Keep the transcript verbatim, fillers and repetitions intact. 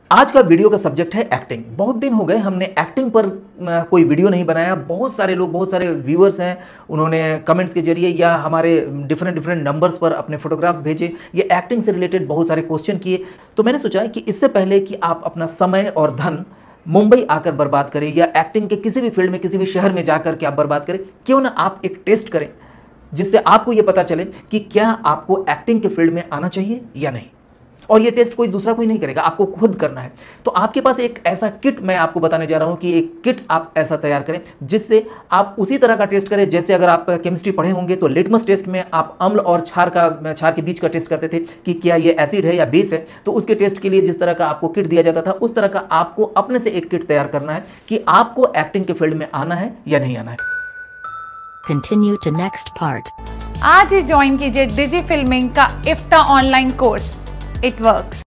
आज का वीडियो का सब्जेक्ट है एक्टिंग। बहुत दिन हो गए हमने एक्टिंग पर कोई वीडियो नहीं बनाया। बहुत सारे लोग, बहुत सारे व्यूअर्स हैं, उन्होंने कमेंट्स के जरिए या हमारे डिफरेंट डिफरेंट नंबर्स पर अपने फोटोग्राफ भेजे, ये एक्टिंग से रिलेटेड बहुत सारे क्वेश्चन किए। तो मैंने सोचा कि इससे पहले कि आप अपना समय और धन मुंबई आकर बर्बाद करें या एक्टिंग के किसी भी फील्ड में किसी भी शहर में जाकर के आप बर्बाद करें, क्यों ना आप एक टेस्ट करें जिससे आपको ये पता चले कि क्या आपको एक्टिंग के फील्ड में आना चाहिए या नहीं। और ये टेस्ट कोई दूसरा कोई नहीं करेगा, आपको खुद करना है। तो आपके पास एक ऐसा किट मैं आपको बताने जा रहा हूं कि एक किट आप ऐसा तैयार करें जिससे आप उसी तरह का टेस्ट करें जैसे अगर आप केमिस्ट्री पढ़े होंगे तो लिटमस टेस्ट में आप अम्ल और क्षार का क्षार के बीच का टेस्ट करते थे कि क्या ये एसिड है या बेस है। तो उसके टेस्ट के लिए जिस तरह का आपको किट दिया जाता था उस तरह का आपको अपने से एक किट तैयार करना है कि आपको एक्टिंग के फील्ड में आना है या नहीं आना है। Continue to next part. आज ही ज्वाइन कीजिए डिजी फिल्मिंग का इफ्ता ऑनलाइन कोर्स। It works.